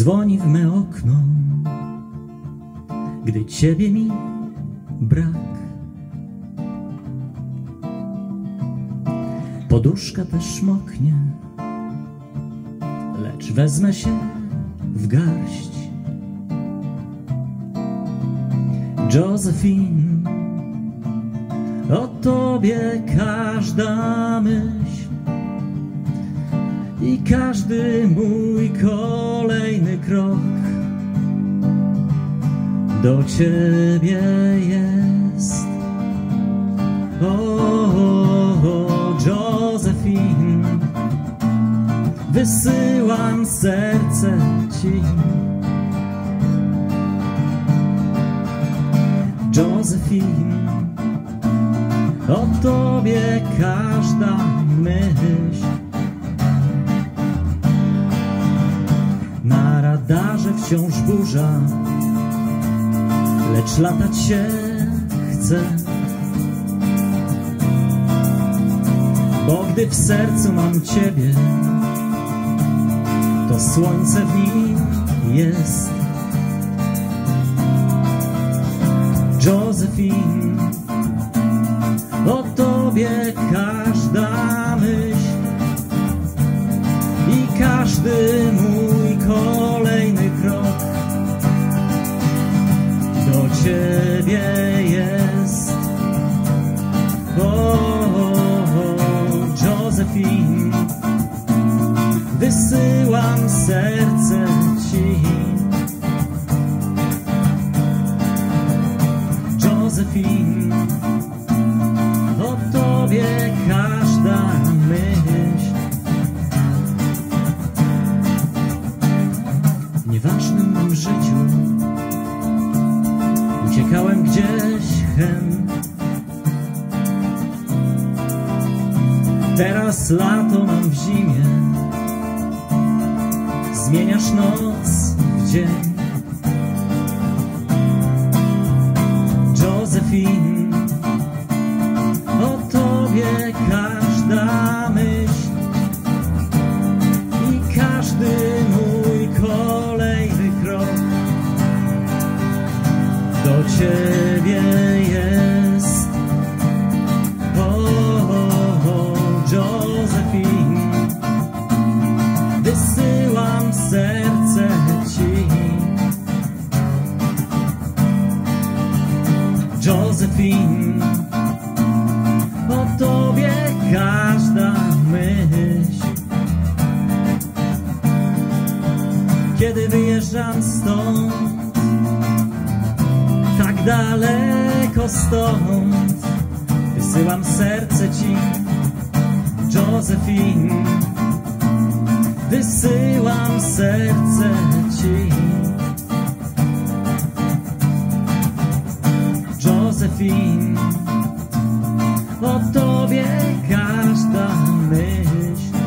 dzwoni w me okno, gdy ciebie mi brak. Poduszka też moknie, lecz wezmę się w garść. Josephine, o tobie każda myśl i każdy mój kolejny krok do ciebie jest. Josephine, wysyłam serce ci. Josephine, o tobie każda myśl. Na radarze wciąż burza, lecz latać się chce. Bo gdy w sercu mam ciebie, to słońce w nim jest. Josephine, o tobie każda myśl i każdy mój kolejny krok do ciebie jest. Josephine, wysyłam serce ci. Josephine, o tobie każda myśl. W nieważnym mym życiu uciekałem gdzieś hen. Teraz lato mam w zimie, zmieniasz noc w dzień. Josephine, o tobie każda myśl i każdy mój kolejny krok do ciebie jest. Josephine, wysyłam serce ci. Josephine, o tobie każda myśl. Kiedy wyjeżdżam stąd, tak daleko stąd, wysyłam serce ci. Josephine, wysyłam serce ci. Josephine, o tobie każda myśl.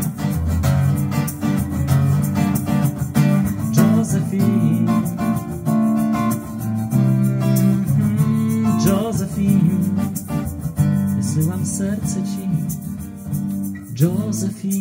Josephine, Josephine, wysyłam serce ci. Josephine.